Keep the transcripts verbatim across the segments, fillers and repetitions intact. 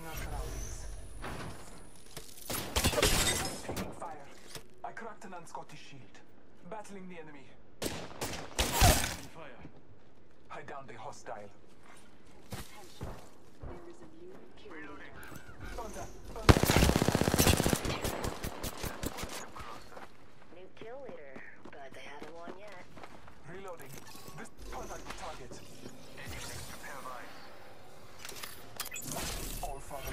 our surroundings. Taking fire. I cracked an unscottish shield. Battling the enemy. Fire. I downed a hostile. Attention. There is a new kill. Reloading. Thunder. Thunder. New kill leader, but they haven't won yet. Reloading. This contact with target. Anything to pair of eyes. All father.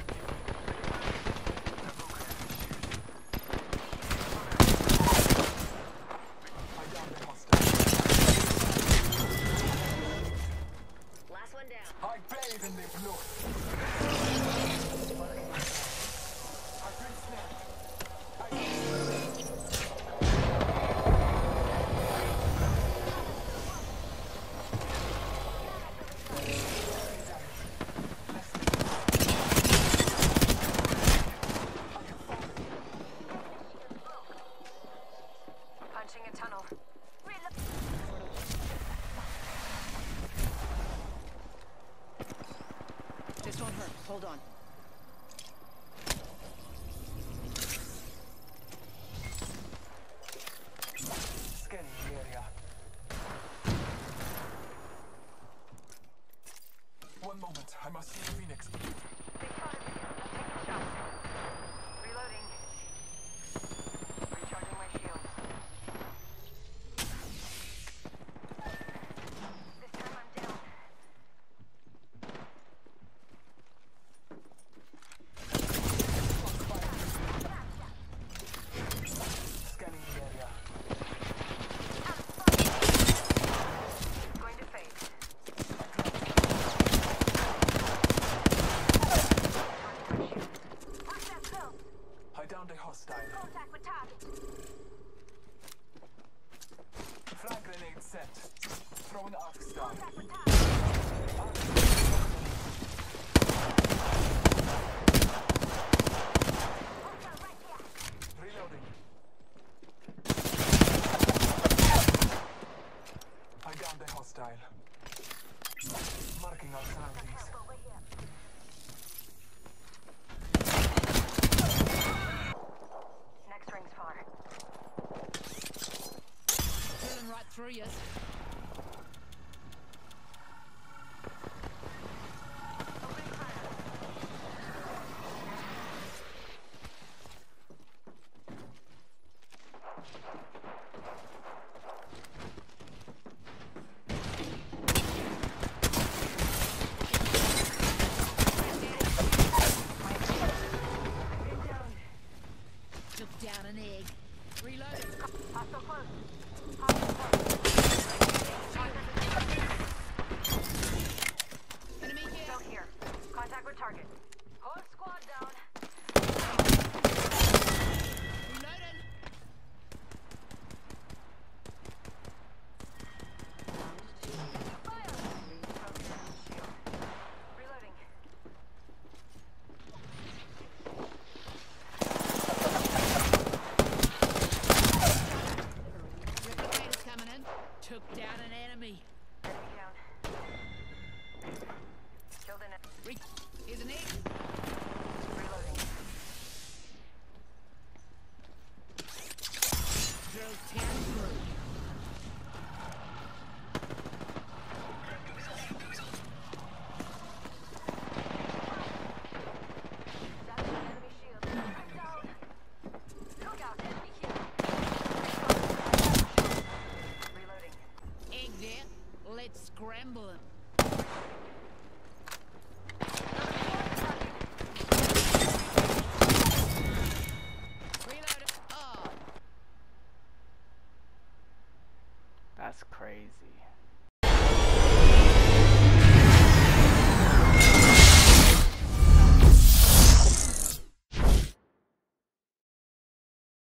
I downed a hostile. Last one down. I bathe in their blood. I've been snapped. I Punching a tunnel. This won't hurt. Hold on. scanning the area. One moment, I must see the Phoenix. They spotted me. I'm taking shots. Reloading. Recharging my shields. This time I'm down. Scanning the area. Going to fade. Watch that pill. I downed a hostile. Contact with target. Frag grenade set. Throwing arc star. Contact with target. Hostile right here. Reloading. I downed a hostile. Marking our surroundings. Over here. Next ring's far. Drilling right through you. Opening fire. Took down an egg. Reloading. Hostile close. Hostile close. Enemy here. Still here. Contact with target. Whole squad down. Reloading. Fire! Shield. Reloading. Replicators coming in. Took down an enemy. Enemy down. Killed an enemy. Re Here's an egg. Reloading. Drove ten through. That's an enemy shield. I'm down. Look out, enemy here. Reloading. Egg there. Let's scramble him. Reload. Oh. That's crazy.